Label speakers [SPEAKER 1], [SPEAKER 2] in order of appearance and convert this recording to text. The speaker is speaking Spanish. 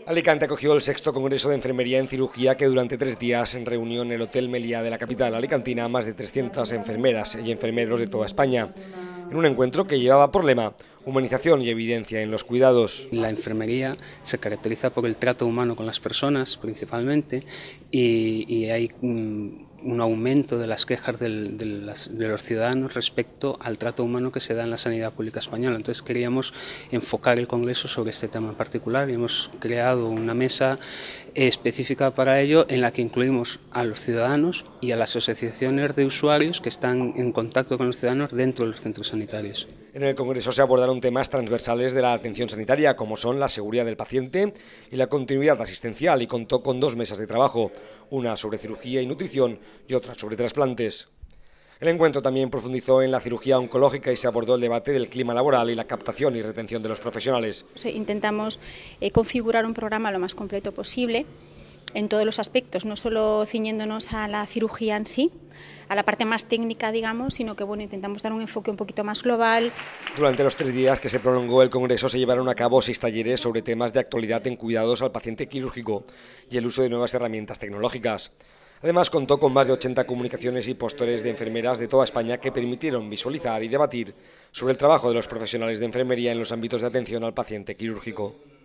[SPEAKER 1] Alicante acogió el sexto Congreso de Enfermería en Cirugía que durante 3 días reunió en el Hotel Meliá de la capital alicantina a más de 300 enfermeras y enfermeros de toda España, en un encuentro que llevaba por lema humanización y evidencia en los cuidados.
[SPEAKER 2] La enfermería se caracteriza por el trato humano con las personas principalmente y hay un aumento de las quejas de los ciudadanos respecto al trato humano que se da en la sanidad pública española. Entonces queríamos enfocar el Congreso sobre este tema en particular y hemos creado una mesa específica para ello en la que incluimos a los ciudadanos y a las asociaciones de usuarios que están en contacto con los ciudadanos dentro de los centros sanitarios.
[SPEAKER 1] En el Congreso se abordaron temas transversales de la atención sanitaria, como son la seguridad del paciente y la continuidad asistencial, y contó con 2 mesas de trabajo, una sobre cirugía y nutrición y otra sobre trasplantes. El encuentro también profundizó en la cirugía oncológica y se abordó el debate del clima laboral y la captación y retención de los profesionales.
[SPEAKER 3] Intentamos configurar un programa lo más completo posible en todos los aspectos, no solo ciñéndonos a la cirugía en sí, a la parte más técnica, digamos, sino que intentamos dar un enfoque un poquito más global.
[SPEAKER 1] Durante los 3 días que se prolongó el Congreso se llevaron a cabo 6 talleres sobre temas de actualidad en cuidados al paciente quirúrgico y el uso de nuevas herramientas tecnológicas. Además, contó con más de 80 comunicaciones y pósteres de enfermeras de toda España que permitieron visualizar y debatir sobre el trabajo de los profesionales de enfermería en los ámbitos de atención al paciente quirúrgico.